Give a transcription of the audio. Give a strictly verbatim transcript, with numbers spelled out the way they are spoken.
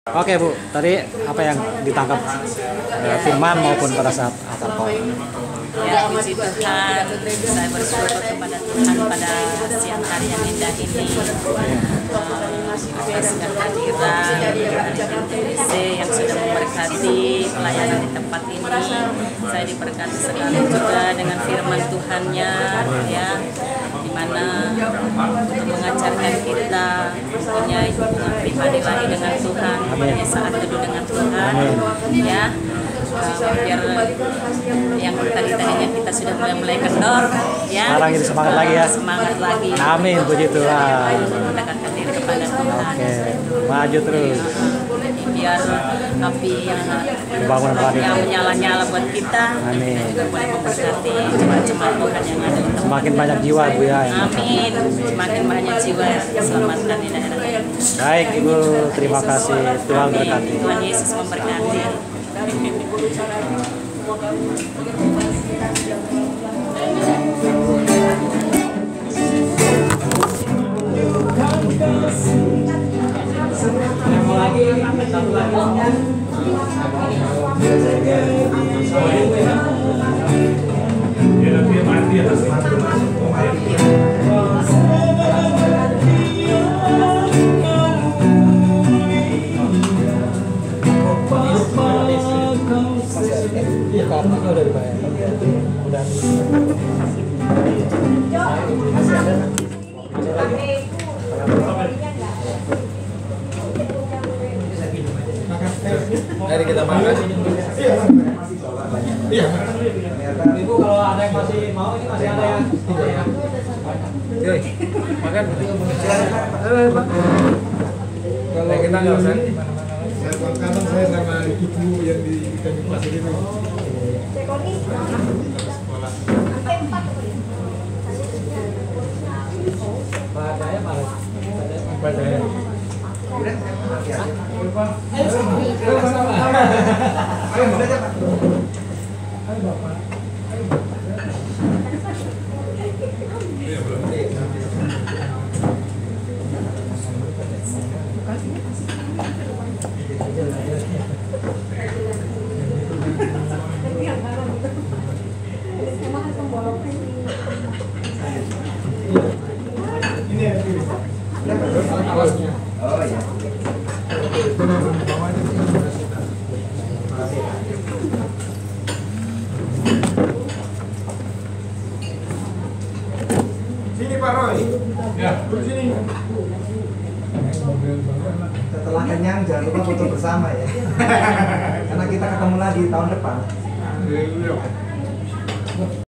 Oke Bu, tadi apa yang ditangkap eh, firman maupun pada saat asal kau? Ya, puji Tuhan, saya bersyukur kepada Tuhan pada siang hari yang indah ini atas kehadiran T C yang sudah memberkati pelayanan di tempat ini. Saya diberkati sekali juga dengan firman Tuhannya, ya, di mana untuk mengajarkan kita punya hubungan pribadi lagi dengan Tuhan, punya saat teduh dengan Tuhan, ya. Uh, biar yang tadi-tadinya kita sudah mulai-mulai kendor, ya. Sekarang ini semangat lagi ya. Semangat lagi. Amin, puji Tuhan. Mendekatkan diri kepada Tuhan. Oke, maju terus. Biar api yang Bangun lagi. yang menyala-nyala buat kita. Amin. Juga boleh memberkati jemaat-jemaat Tuhan yang ada di tempat. Semakin banyak jiwa Bu ya. Amin. Semakin banyak jiwa yang diselamatkan di daerah ini. Baik Ibu, terima kasih. Tuhan Amin. berkati. Tuhan Yesus memberkati. Kartunya udah dibayar. Udah. Mari kita makan. Iya. Ibu kalau ada yang masih mau ini masih ada ya. Oke. Makan. Eh, Pak. Kalau kita nggak usah. Kadang saya sama ibu yang di ikan di pasir itu. Pak saya Pak. Pak saya. Ayo Bapak. Ini ya, ini. Oh iya. Sini Pak Roy. Ya, duduk sini. Setelah kenyang jangan lupa foto bersama ya. Karena kita ketemu lagi tahun depan. Iya.